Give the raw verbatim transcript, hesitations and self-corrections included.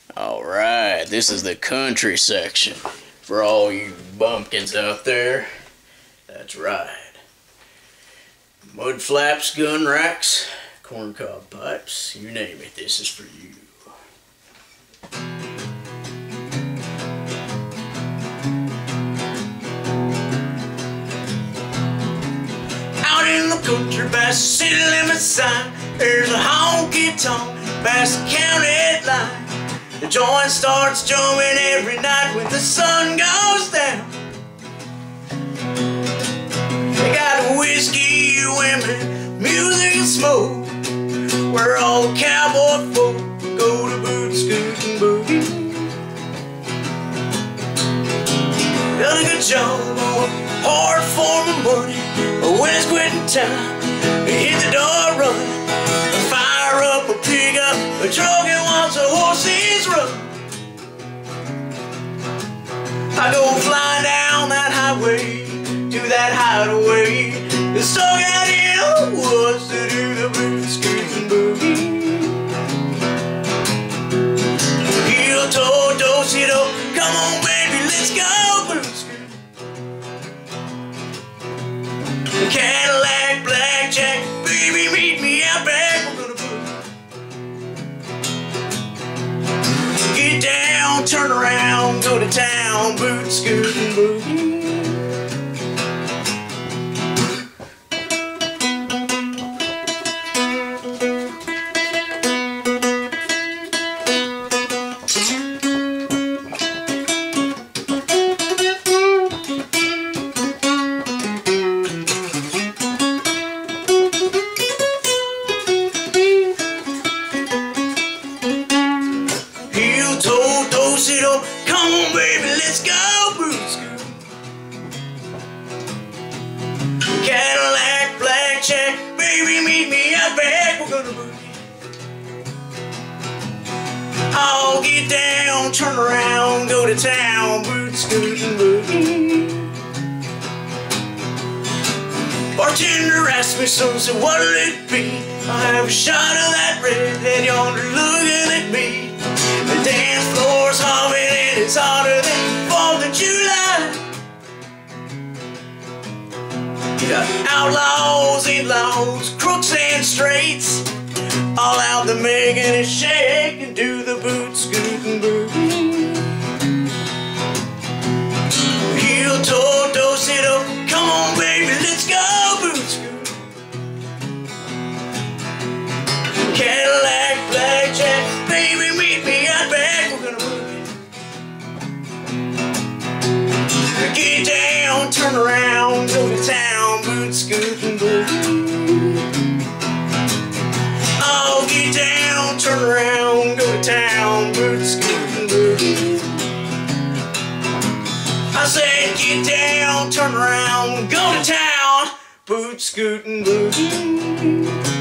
Alright, this is the country section for all you bumpkins out there. That's right. Mud flaps, gun racks, corncob pipes, you name it, this is for you. Out in the country past the city limit sign, there's a honky-tonk past the county line. The joint starts jumping every night when the sun goes down. They got whiskey, women, music and smoke, where all the cowboy folk go to boot, scoot, and boogie. Done a good job on hard forming money, but when it's quitting time, they hit the door running. Fire up a pickup, a truck and watch the horses run. I go flying down that highway to that hideaway, and stuck out in the woods to do the boot, scoot, and boogie. Heel toe, dose it up, come on baby, let's go boot, scoot. Cadillac, blackjack, baby, meet me out back, we're gonna boot. Get down, turn around, go to town, boot, scoot, and boogie. Dose it up, come on baby, let's go boot, scoot. Cadillac, blackjack, baby meet me out back, we're gonna boogie. I'll get down, turn around, go to town, boot, scoot, and boogie. Bartender asked me some, said what'll it be? I have a shot of that redhead yonder looking at me. The dance floor's humming and it's hotter than fourth of July. You got outlaws, in-laws, crooks and straights, all out there making it shake and do the boot, scoot, and boogie. Heel toe, dose it up, come on baby, let's go boot, scoot. Cadillac, blackjack, baby meet me out back, we're gonna boogie. Get down, turn around, go to town, boot, scoot, and boogie. Oh, get down, turn around, go to town, boot, scoot, and boogie. I said get down, turn around, go to town, boot, scoot, and boogie.